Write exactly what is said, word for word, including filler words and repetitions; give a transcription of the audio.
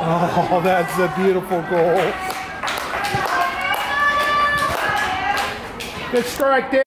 Oh, that's a beautiful goal. Good strike there.